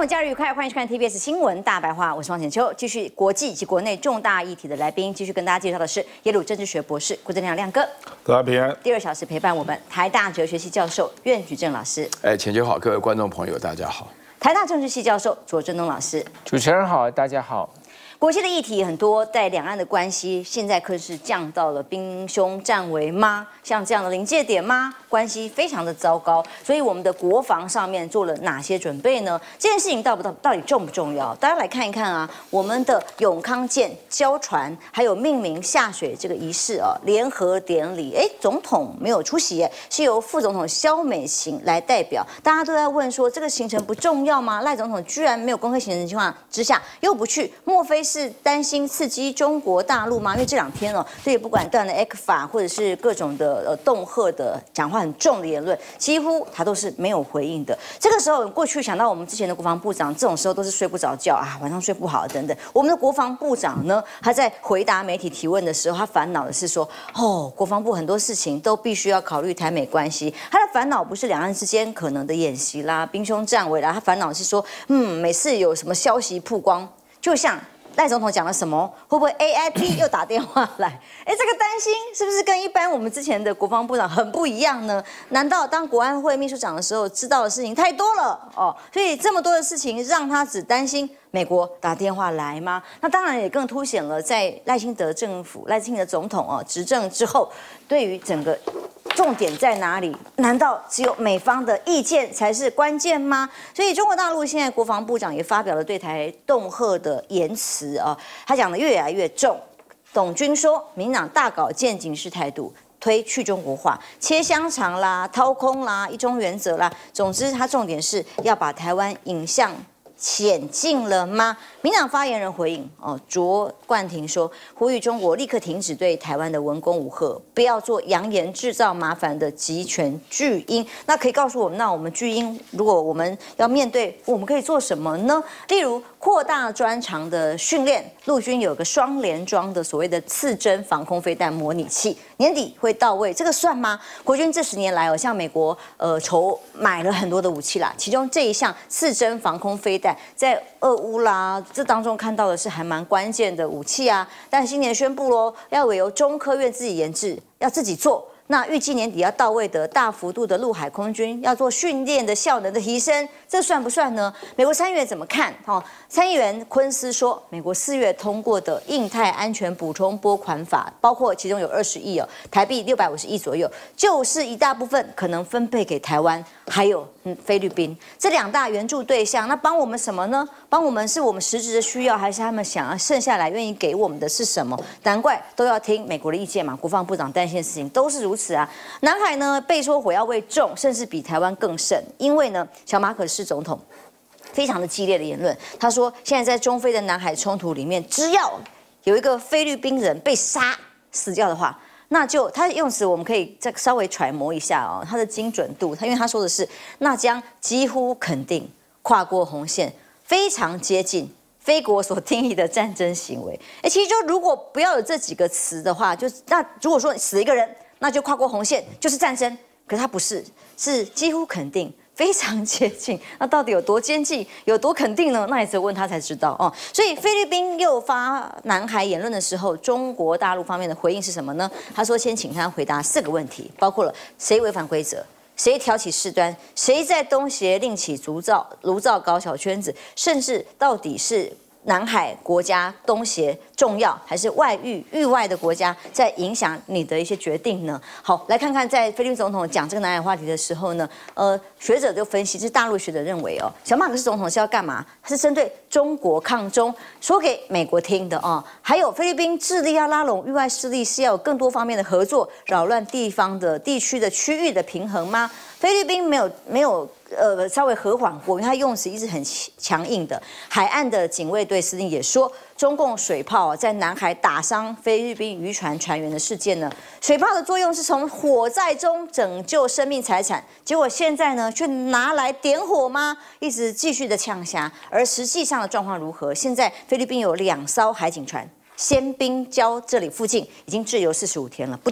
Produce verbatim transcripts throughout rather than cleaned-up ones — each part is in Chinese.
假日愉快，欢迎收看 T B S 新闻大白话，我是王浅秋。继续国际及国内重大议题的来宾，继续跟大家介绍的是耶鲁政治学博士郭正亮亮哥。 大家平安。 第二小时陪伴我们台大哲学系教授苑举正老师。 哎，浅秋好，各位观众朋友，大家好。 台大政治系教授左正东老师。 主持人好，大家好。 国际的议题很多，在两岸的关系，现在可是降到了兵凶战危吗？像这样的临界点吗？关系非常的糟糕，所以我们的国防上面做了哪些准备呢？这件事情到不到到底重不重要？大家来看一看啊，我们的永康舰交船，还有命名下水这个仪式啊，联合典礼，哎，总统没有出席，是由副总统萧美琴来代表。大家都在问说，这个行程不重要吗？赖总统居然没有公开行程的情况之下又不去，莫非是担心刺激中国大陆吗？因为这两天哦，对不管断了 E C F A 或者是各种的呃恫吓的讲话很重的言论，几乎他都是没有回应的。这个时候，过去想到我们之前的国防部长，这种时候都是睡不着觉啊，晚上睡不好等等。我们的国防部长呢，他在回答媒体提问的时候，他烦恼的是说，哦，国防部很多事情都必须要考虑台美关系。他的烦恼不是两岸之间可能的演习啦、兵凶战危啦，他烦恼是说，嗯，每次有什么消息曝光，就像赖总统讲了什么？会不会 A I P 又打电话来？哎，这个担心是不是跟一般我们之前的国防部长很不一样呢？难道当国安会秘书长的时候，知道的事情太多了哦？所以这么多的事情让他只担心美国打电话来吗？那当然也更凸显了在赖清德政府、赖清德总统哦执政之后，对于整个重点在哪里？难道只有美方的意见才是关键吗？所以中国大陆现在国防部长也发表了对台恫吓的言辞啊，他讲的越来越重。董军说，民进党大搞渐进式态度，推去中国化、切香肠啦、掏空啦、一中原则啦，总之他重点是要把台湾引向险境了吗？民党发言人回应哦，卓冠廷说，呼吁中国立刻停止对台湾的文攻武吓，不要做扬言制造麻烦的集权巨婴。那可以告诉我们，那我们巨婴，如果我们要面对，我们可以做什么呢？例如扩大专长的训练，陆军有个双联装的所谓的刺针防空飞弹模拟器，年底会到位，这个算吗？国军这十年来哦，向美国呃筹买了很多的武器啦，其中这一项刺针防空飞弹，在俄乌啦这当中看到的是还蛮关键的武器啊，但今年宣布喽，要委由中科院自己研制，要自己做。那预计年底要到位的大幅度的陆海空军要做训练的效能的提升，这算不算呢？美国参议员怎么看？哦，参议员昆斯说，美国四月通过的印太安全补充拨款法，包括其中有二十亿哦，台币六百五十亿左右，就是一大部分可能分配给台湾，还有嗯菲律宾这两大援助对象。那帮我们什么呢？帮我们是我们实质的需要，还是他们想要剩下来愿意给我们的是什么？难怪都要听美国的意见嘛。国防部长担心的事情都是如此啊。南海呢被说火药味重，甚至比台湾更甚，因为呢，小马可仕总统非常的激烈的言论，他说现在在中非的南海冲突里面，只要有一个菲律宾人被杀死掉的话，那就他用词我们可以再稍微揣摩一下哦，他的精准度，他因为他说的是那将几乎肯定跨过红线，非常接近非国所定义的战争行为。哎，其实就如果不要有这几个词的话，就那如果说死一个人，那就跨过红线就是战争，可是他不是，是几乎肯定。非常接近，那到底有多接近，有多肯定呢？那也只有问他才知道哦。所以菲律宾又发南海言论的时候，中国大陆方面的回应是什么呢？他说先请他回答四个问题，包括了谁违反规则，谁挑起事端，谁在东协另起炉灶炉灶搞小圈子，甚至到底是南海国家东协重要，还是外域域外的国家在影响你的一些决定呢？好，来看看在菲律宾总统讲这个南海话题的时候呢，呃，学者就分析，就是大陆学者认为哦，小马可仕总统是要干嘛？他是针对中国抗中，说给美国听的哦。还有菲律宾致力要拉拢域外势力，是要有更多方面的合作，扰乱地方的地区的区域的平衡吗？菲律宾没有没有。呃，稍微和缓过，因为他用词一直很强硬的。海岸的警卫队司令也说，中共水炮在南海打伤菲律宾渔船船员的事件呢，水炮的作用是从火灾中拯救生命财产，结果现在呢却拿来点火吗？一直继续的呛虾，而实际上的状况如何？现在菲律宾有两艘海警船，仙滨礁这里附近已经滞留四十五天了，不动。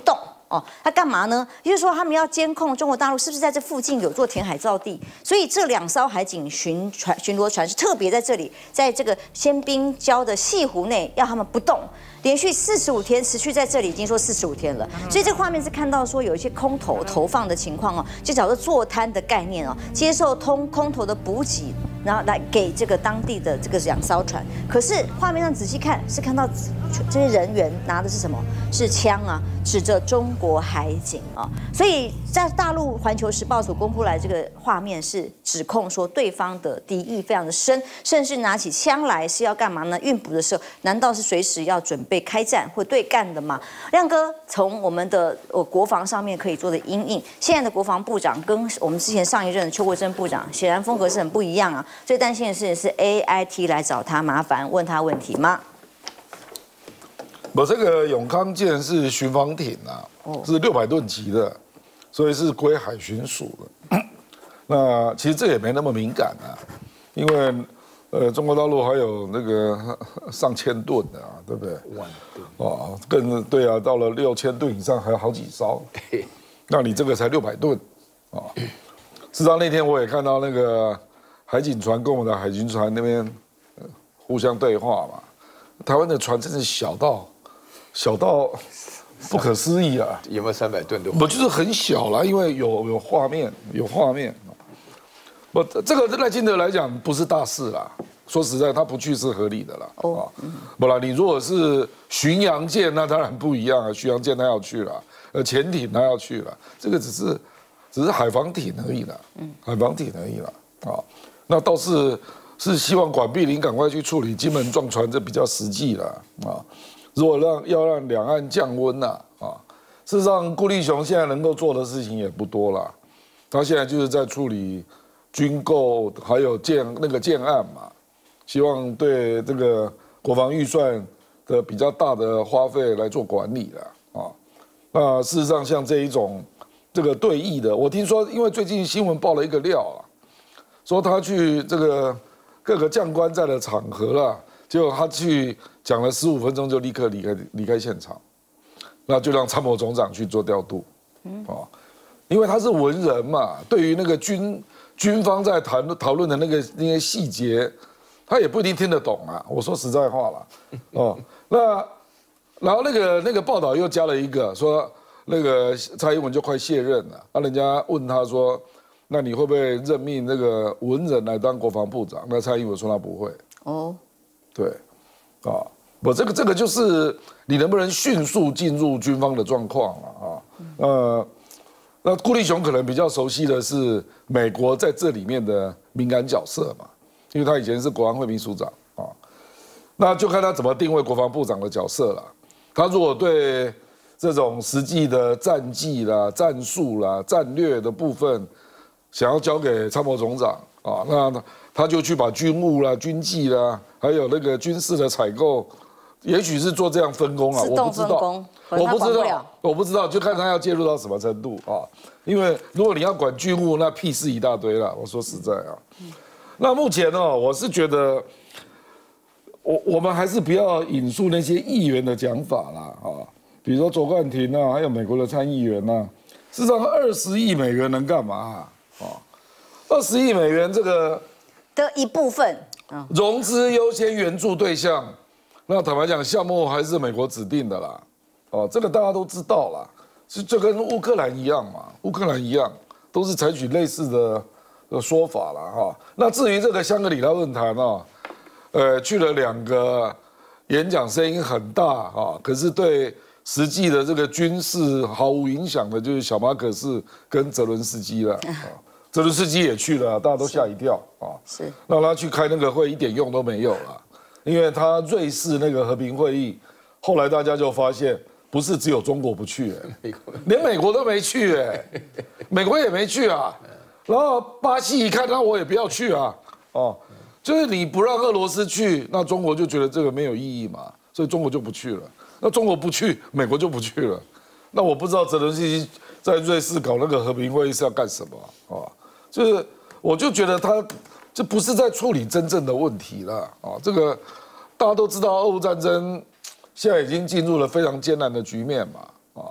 哦，他干嘛呢？也就是说，他们要监控中国大陆是不是在这附近有做填海造地，所以这两艘海警巡船、巡逻船是特别在这里，在这个仙滨礁的西湖内，要他们不动。连续四十五天持续在这里，已经说四十五天了，所以这个画面是看到说有一些空投投放的情况哦，就叫做坐滩的概念哦，接受通空投的补给，然后来给这个当地的这个两艘船。可是画面上仔细看，是看到这些人员拿的是什么？是枪啊，指着中国海警啊。所以在大陆《环球时报》所公布来这个画面是指控说对方的敌意非常的深，甚至拿起枪来是要干嘛呢？运补的时候，难道是随时要准备开战或对干的吗？亮哥，从我们的呃国防上面可以做的因应，现在的国防部长跟我们之前上一任邱国正部长显然风格是很不一样啊。最担心的事情是 A I T 来找他麻烦，问他问题吗？ 我这个永康舰是巡防艇啊，是六百吨级的，所以是归海巡署的。那其实这也没那么敏感啊，因为呃中国大陆还有那个上千吨的啊，对不对？万吨哦，更对啊，到了六千吨以上还有好几艘。那你这个才六百吨啊。事实上那天我也看到那个海警船跟我们的海军船那边互相对话嘛，台湾的船真是小到。小到不可思议啊！ 有没有三百吨的？ 我就是很小啦，因为有有画面，有画面。我这个赖清德来讲不是大事啦，说实在，他不去是合理的啦。哦，不啦，你如果是巡洋舰，那当然不一样啊，巡洋舰他要去了，呃，潜艇他要去了，这个只是只是海防艇而已啦，海防艇而已啦。啊，那倒是是希望管碧林赶快去处理金门撞船，这比较实际啦。啊。如果让要让两岸降温呐啊，事实上顾立雄现在能够做的事情也不多了，他现在就是在处理军购还有建那个建案嘛，希望对这个国防预算的比较大的花费来做管理了啊。那事实上像这一种这个对弈的，我听说因为最近新闻爆了一个料啊，说他去这个各个将官在的场合了。结果他去讲了十五分钟，就立刻离开离开现场，那就让参谋总长去做调度，哦，因为他是文人嘛，对于那个军军方在谈讨论的那个那些细节，他也不一定听得懂啊。我说实在话啦，哦，那然后那个那个报道又加了一个说，那个蔡英文就快卸任了，那人家问他说，那你会不会任命那个文人来当国防部长？那蔡英文说他不会。哦。对，啊，我这个这个就是你能不能迅速进入军方的状况啊？啊，呃，那顾立雄可能比较熟悉的是美国在这里面的敏感角色嘛，因为他以前是国安会秘书长啊，那就看他怎么定位国防部长的角色了。他如果对这种实际的战绩啦、战术啦、战略的部分想要交给参谋总长啊，那他就去把军务啦、军纪啦。还有那个军事的采购，也许是做这样分工啊，我不知道，我不知道，我不知道，就看他要介入到什么程度啊。因为如果你要管军务，那屁事一大堆了。我说实在啊，那目前呢、哦，我是觉得，我我们还是不要引述那些议员的讲法啦啊，比如说卓冠廷啊，还有美国的参议员啊，事实上二十亿美元能干嘛啊？啊，二十亿美元这个的一部分。 融资优先援助对象，那坦白讲，项目还是美国指定的啦。哦，这个大家都知道啦，是就跟乌克兰一样嘛，乌克兰一样，都是采取类似的的说法啦。哈。那至于这个香格里拉论坛啊，呃，去了两个演讲，声音很大啊，可是对实际的这个军事毫无影响的，就是小马可斯跟泽伦斯基了。泽伦斯基也去了，大家都吓一跳啊！是，让他去开那个会一点用都没有了，因为他瑞士那个和平会议，后来大家就发现，不是只有中国不去、欸，连美国都没去、欸，美国也没去啊。然后巴西一看，那我也不要去啊，哦，就是你不让俄罗斯去，那中国就觉得这个没有意义嘛，所以中国就不去了。那中国不去，美国就不去了。那我不知道泽伦斯基在瑞士搞那个和平会议是要干什么啊？就是，我就觉得他这不是在处理真正的问题了啊！这个大家都知道，俄乌战争现在已经进入了非常艰难的局面嘛啊！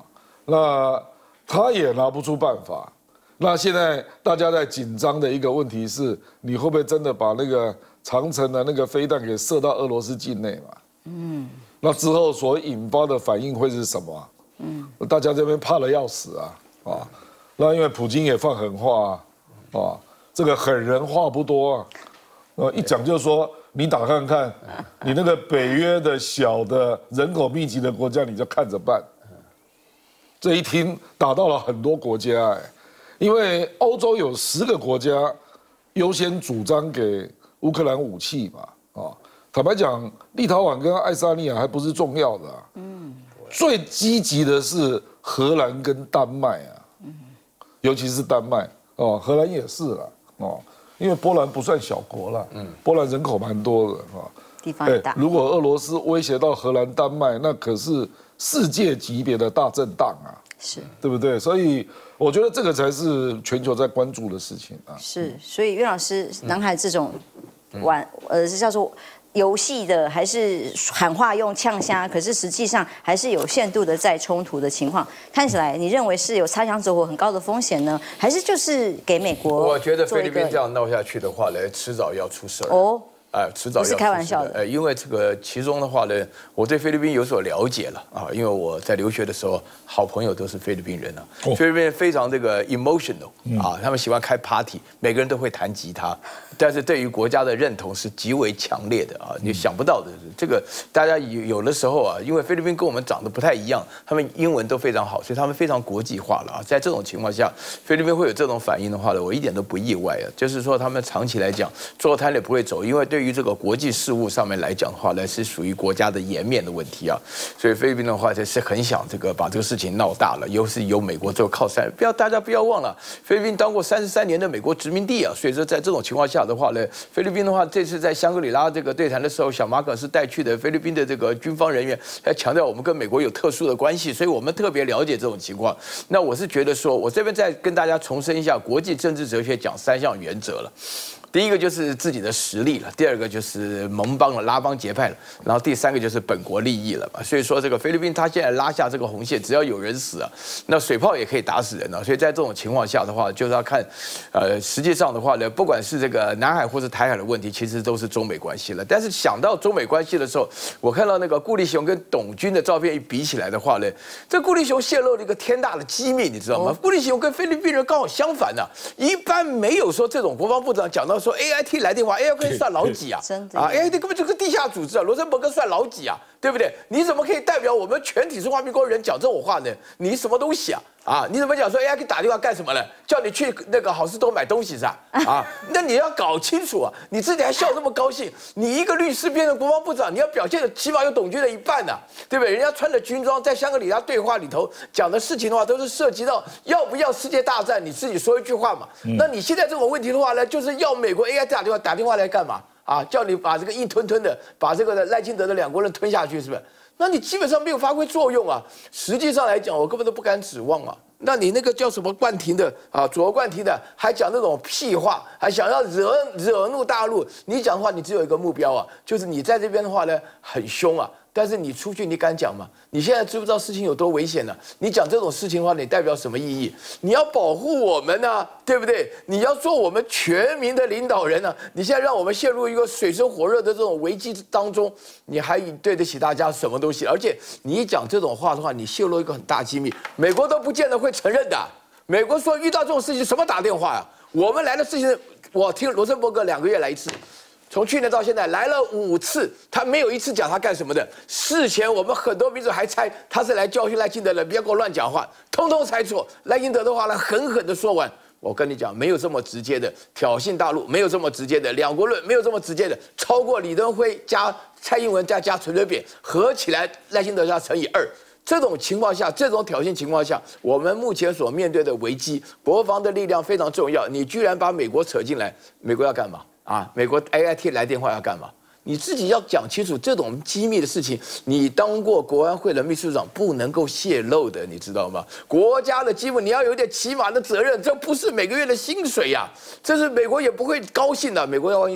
那他也拿不出办法。那现在大家在紧张的一个问题是，你会不会真的把那个长程的那个飞弹给射到俄罗斯境内嘛？嗯，那之后所引发的反应会是什么？嗯，大家这边怕得要死啊啊！那因为普京也放狠话啊，啊，这个狠人话不多啊，呃，一讲就说你打看看，你那个北约的小的人口密集的国家，你就看着办。这一听打到了很多国家哎，因为欧洲有十个国家优先主张给乌克兰武器嘛，啊，坦白讲，立陶宛跟爱沙尼亚还不是重要的、啊，嗯，最积极的是荷兰跟丹麦啊，嗯，尤其是丹麦哦，荷兰也是啦，哦，因为波兰不算小国啦，嗯，波兰人口蛮多的啊， 地方很大。 如果俄罗斯威胁到荷兰、丹麦，那可是世界级别的大震荡啊， 是， 对不对？所以我觉得这个才是全球在关注的事情啊。 是，所以岳老师，南海这种玩呃是叫做游戏的，还是喊话用呛虾，可是实际上还是有限度的在冲突的情况，看起来你认为是有擦枪走火很高的风险呢，还是就是给美国？ 我觉得菲律宾这样闹下去的话呢，迟早要出事儿。 哦。 哎，迟早要不是开玩笑的。 呃，因为这个其中的话呢，我对菲律宾有所了解了啊，因为我在留学的时候，好朋友都是菲律宾人啊。哦、菲律宾人非常这个 emotional 啊，他们喜欢开 party， 每个人都会弹吉他，但是对于国家的认同是极为强烈的啊，你想不到的。这个大家有有的时候啊，因为菲律宾跟我们长得不太一样，他们英文都非常好，所以他们非常国际化了啊。在这种情况下，菲律宾会有这种反应的话呢，我一点都不意外啊。就是说，他们长期来讲，坐摊也不会走，因为对于这个国际事务上面来讲的话呢，是属于国家的颜面的问题啊。所以菲律宾的话，就是很想这个把这个事情闹大了，又是由美国做靠山。不要大家不要忘了，菲律宾当过三十三年的美国殖民地啊。所以说，在这种情况下的话呢，菲律宾的话，这次在香格里拉这个对谈的时候，小马可是带去的菲律宾的这个军方人员，来强调我们跟美国有特殊的关系，所以我们特别了解这种情况。那我是觉得说，我这边再跟大家重申一下，国际政治哲学讲三项原则了。第一个就是自己的实力了，第二个就是盟邦了、拉帮结派了，然后第三个就是本国利益了嘛。所以说，这个菲律宾他现在拉下这个红线，只要有人死啊，那水炮也可以打死人了。所以在这种情况下的话，就是要看，呃，实际上的话呢，不管是这个南海或是台海的问题，其实都是中美关系了。但是想到中美关系的时候，我看到那个顾立雄跟董军的照片一比起来的话呢，这顾立雄泄露了一个天大的机密，你知道吗？顾立雄跟菲律宾人刚好相反呢、啊，一般没有说这种国防部长讲到说 A I T 来电话 ，A I T 算老几啊？ 真的啊 ，A I T 根本就是地下组织啊！罗森伯格算老几啊？对不对？你怎么可以代表我们全体中华民国人讲这种话呢？你什么东西啊？啊，你怎么讲说 A I T 打电话干什么呢？叫你去那个好市多买东西是吧？啊，那你要搞清楚啊！你自己还笑这么高兴，你一个律师变成国防部长，你要表现的起码有董军的一半呐、啊，对不对？人家穿着军装在香格里拉对话里头讲的事情的话，都是涉及到要不要世界大战，你自己说一句话嘛。嗯、那你现在这种问题的话呢，就是要美国 A I T 打电话打电话来干嘛？啊，叫你把这个硬吞吞的把这个赖清德的两国人吞下去，是不是？那你基本上没有发挥作用啊！实际上来讲，我根本都不敢指望啊。那你那个叫什么冠廷的啊，左冠廷的，还讲那种屁话，还想要惹惹怒大陆。你讲话，你只有一个目标啊，就是你在这边的话呢，很凶啊。但是你出去，你敢讲吗？你现在知不知道事情有多危险呢、啊？你讲这种事情的话，你代表什么意义？你要保护我们呢、啊，对不对？你要做我们全民的领导人呢、啊。你现在让我们陷入一个水深火热的这种危机当中，你还对得起大家什么东西？而且你一讲这种话的话，你泄露一个很大机密，美国都不见得会承认的。美国说遇到这种事情什么打电话呀、啊？我们来的事情，我听罗森伯格两个月来一次。从去年到现在来了五次，他没有一次讲他干什么的。事前我们很多民主还猜他是来教训赖清德的，别给我乱讲话，通通猜错。赖清德的话呢，狠狠的说完。我跟你讲，没有这么直接的挑衅大陆，没有这么直接的两国论，没有这么直接的超过李登辉加蔡英文再加陈水扁合起来，赖清德要乘以二。这种情况下，这种挑衅情况下，我们目前所面对的危机，国防的力量非常重要。你居然把美国扯进来，美国要干嘛？啊，美国 A I T 来电话要干嘛？你自己要讲清楚这种机密的事情。你当过国安会的秘书长，不能够泄露的，你知道吗？国家的机密你要有点起码的责任，这不是每个月的薪水呀、啊，这是美国也不会高兴的。美国要万一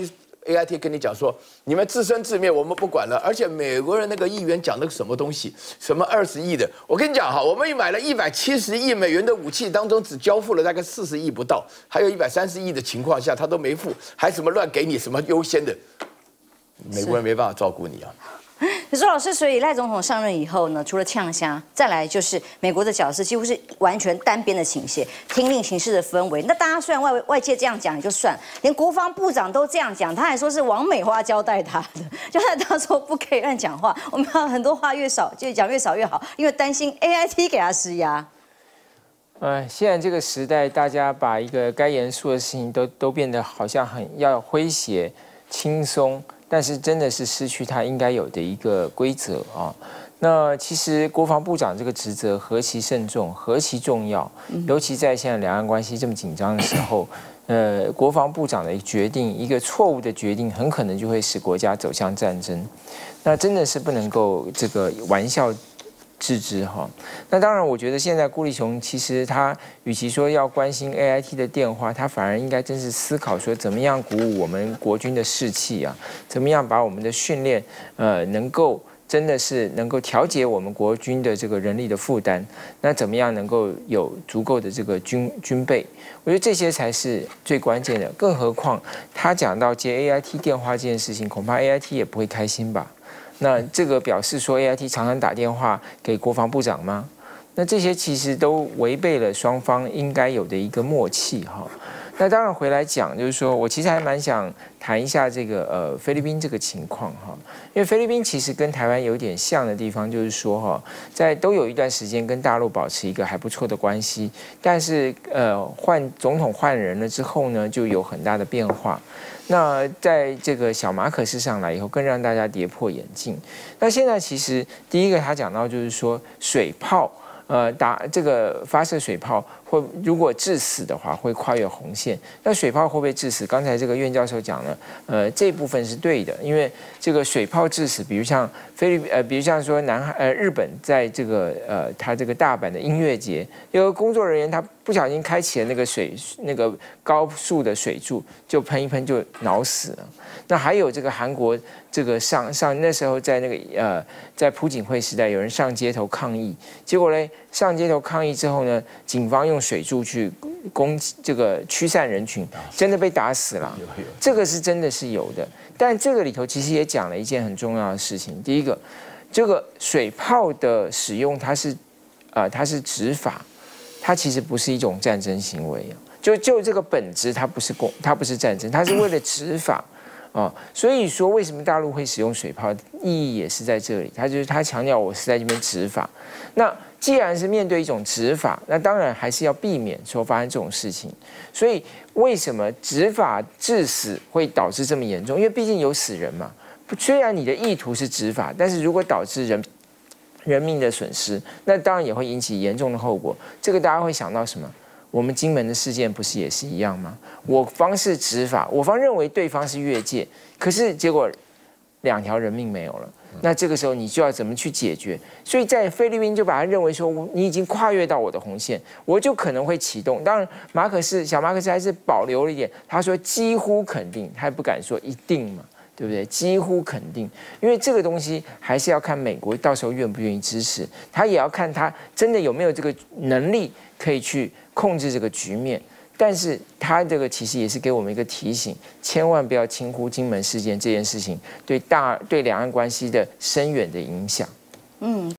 A I T 跟你讲说，你们自生自灭，我们不管了。而且美国人那个议员讲那个什么东西，什么二十亿的，我跟你讲哈，我们买了一百七十亿美元的武器当中，只交付了大概四十亿不到，还有一百三十亿的情况下，他都没付，还什么乱给你什么优先的，美国人没办法照顾你啊。 苏老师，所以赖总统上任以后呢，除了呛虾，再来就是美国的角色几乎是完全单边的倾斜，听令行事的氛围。那大家虽然外外界这样讲也就算，连国防部长都这样讲，他还说是王美花交代他的，交代他说不可以乱讲话，我们要很多话越少就讲越少越好，因为担心 A I T 给他施压。 呃，现在这个时代，大家把一个该严肃的事情都都变得好像很要诙谐、轻松。但是真的是失去他应该有的一个规则啊。那其实国防部长这个职责何其慎重，何其重要，尤其在现在两岸关系这么紧张的时候，呃，国防部长的决定，一个错误的决定，很可能就会使国家走向战争。那真的是不能够这个玩笑置之哈。那当然，我觉得现在顾立雄其实他与其说要关心 A I T 的电话，他反而应该真是思考说怎么样鼓舞我们国军的士气啊，怎么样把我们的训练呃能够真的是能够调节我们国军的这个人力的负担，那怎么样能够有足够的这个军军备？我觉得这些才是最关键的。更何况他讲到接 A I T 电话这件事情，恐怕 A I T 也不会开心吧。那这个表示说 A I T 常常打电话给国防部长吗？那这些其实都违背了双方应该有的一个默契哈。那当然回来讲，就是说我其实还蛮想谈一下这个呃菲律宾这个情况哈，因为菲律宾其实跟台湾有点像的地方，就是说哈，在都有一段时间跟大陆保持一个还不错的关系，但是呃换总统换人了之后呢，就有很大的变化。那在这个小马可仕上来以后，更让大家跌破眼镜。那现在其实第一个他讲到就是说水炮，呃打这个发射水炮。会如果致死的话，会跨越红线。那水炮会不会致死？刚才这个苑教授讲了，呃，这部分是对的，因为这个水炮致死，比如像菲律宾，呃，比如像说南海，呃，日本在这个呃，他这个大阪的音乐节，有个工作人员他不小心开启了那个水那个高速的水柱，就喷一喷就脑死了。那还有这个韩国这个上上那时候在那个呃，在朴槿惠时代，有人上街头抗议，结果呢，上街头抗议之后呢，警方用水柱去攻这个驱散人群，真的被打死了。这个是真的是有的，但这个里头其实也讲了一件很重要的事情。第一个，这个水炮的使用，它是啊、呃，它是执法，它其实不是一种战争行为。就就这个本质，它不是攻，它不是战争，它是为了执法。哦，所以说为什么大陆会使用水炮，意义也是在这里。他就是他强调我是在这边执法。那既然是面对一种执法，那当然还是要避免说发生这种事情。所以为什么执法致死会导致这么严重？因为毕竟有死人嘛。虽然你的意图是执法，但是如果导致人人命的损失，那当然也会引起严重的后果。这个大家会想到什么？我们金门的事件不是也是一样吗？我方是执法，我方认为对方是越界，可是结果两条人命没有了。那这个时候你就要怎么去解决？所以在菲律宾就把他认为说，你已经跨越到我的红线，我就可能会启动。当然，马可仕小马可仕还是保留了一点，他说几乎肯定，他也不敢说一定嘛，对不对？几乎肯定，因为这个东西还是要看美国到时候愿不愿意支持，他也要看他真的有没有这个能力可以去控制这个局面。但是他这个其实也是给我们一个提醒，千万不要轻忽金门事件这件事情对大对两岸关系的深远的影响。 嗯。